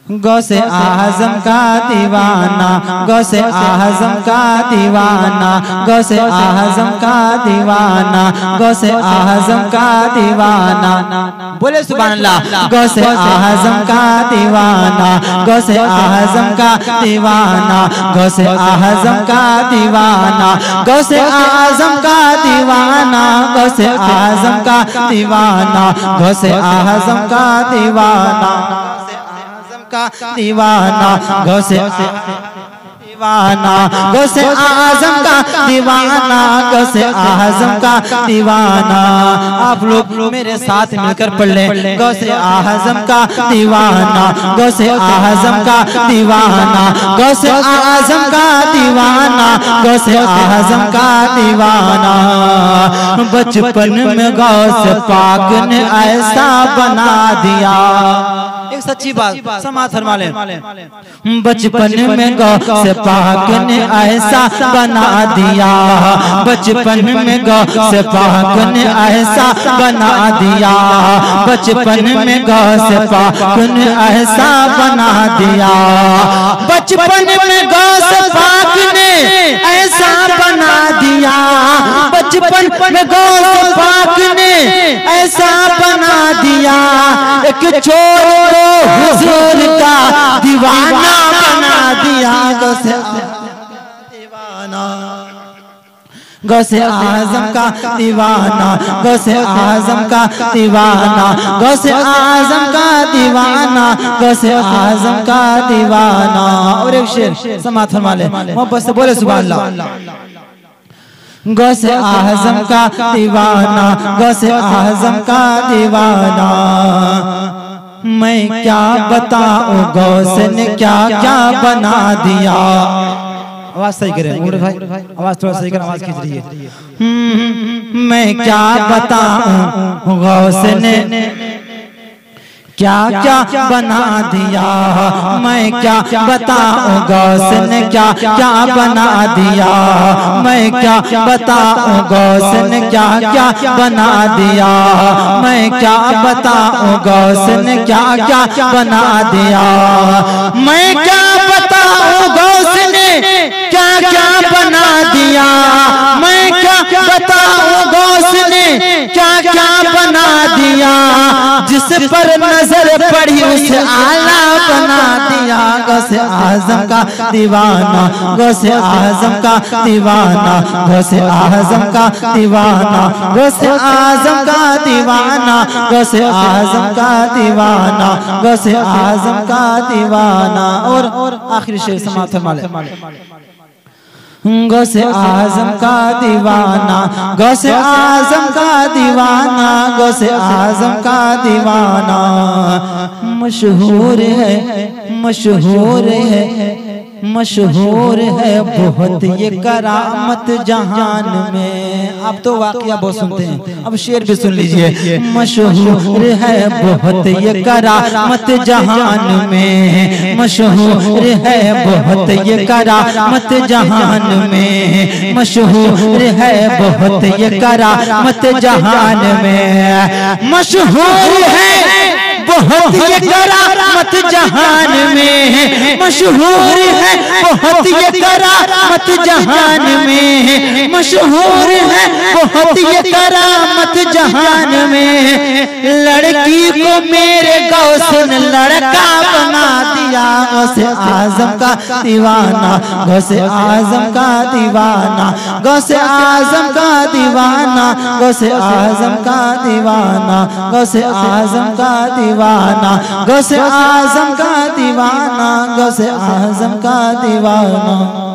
गौसे आज़म का दीवाना, गौसे आज़म का दीवाना, गौसे आज़म का दीवाना, गौसे आज़म का दीवाना। बोले सुभान अल्लाह। गौसे आज़म का दीवाना, गौसे आज़म का दीवाना, गौसे आज़म का दीवाना, गौसे आज़म का दीवाना, गौसे आज़म का दीवाना, गौसे आज़म का दीवाना, दीवाना, गौसे दीवाना, गौसे आज़म का दीवाना, गौसे आज़म का दीवाना। आप लोग मेरे साथ मिलकर पढ़ लें। गौसे आज़म का दीवाना, गौसे आज़म का दीवाना, गौसे आज़म का दीवाना, गौसे आज़म का दीवाना। बचपन में गौसे पाक ने ऐसा बना दिया। एक सच्ची बात समाज फरमा लें। बचपन में गौसे पाक ने ऐसा बना दिया, बचपन में गौसे पाक ने ऐसा बना दिया, बचपन में गौसे पाक ने ऐसा बना दिया, बचपन में गौसे पाक ने ऐसा बना दिया, बचपन में गौसे पाक ने ऐसा बना दिया। एक चोर को हुजूर का दीवाना बना दिया। गौसे दीवाना, गौसे आज़म का दीवाना, गौसे आज़म का दीवाना, गौसे आज़म का दीवाना, गौसे आज़म का दीवाना। और एक शेर समात फरमा ले, मोहब्बत से बोले सुभान अल्लाह। गौसे आज़म का दीवाना, गौसे आज़म का दीवाना। मैं क्या बताऊं गौसे ने क्या क्या बना दिया। आवाज सही करें मुड़ भाई, आवाज थोड़ा सही करें, आवाज खींच रही है। मैं क्या बताऊं गौसे ने क्या क्या बना दिया, मैं क्या बताऊं गौसे ने क्या क्या बना दिया, मैं क्या बताऊं गौसे ने क्या क्या बना दिया, मैं क्या बताऊं गौसे ने क्या क्या बना दिया, मैं क्या बताऊं गौसे ने क्या क्या बना दिया, मैं क्या बताऊं गौसे ने क्या क्या बना दिया। जिस पर नजर पड़ी उसे आला बना दिया। गौसे आज़म का दीवाना, गौसे आज़म का दीवाना, गौसे आज़म का दीवाना, गौसे आज़म का दीवाना, गौसे आज़म का दीवाना, गौसे आज़म का दीवाना। और आखिरी शेर समाप्त फरमा ले। गौसे आज़म का दीवाना, गौसे आज़म का दीवाना, गौसे आज़म का दीवाना। मशहूर है, मशहूर है, मशहूर है बहुत ये करामत जहान में। आप तो वाकया बहुत सुनते हैं, अब शेर भी सुन लीजिए। मशहूर है बहुत ये करामत जहान में, मशहूर है बहुत ये करामत जहान में, मशहूर है बहुत ये करामत जहान में, मशहूर है बहुत ये करामत जहान में, मशहूर है बहुत ये करामत जहान में, मशहूर है बहुत ये करामत जहान में। लड़की को मेरे गौस ने लड़का बना दिया। गौसे आज़म का दीवाना, गौसे आज़म का दीवाना, गौसे आज़म का दीवाना, गौसे आज़म का दीवाना, गौसे आज़म का दीवाना, गौसे आज़म का दीवाना, गौसे आज़म का दीवाना।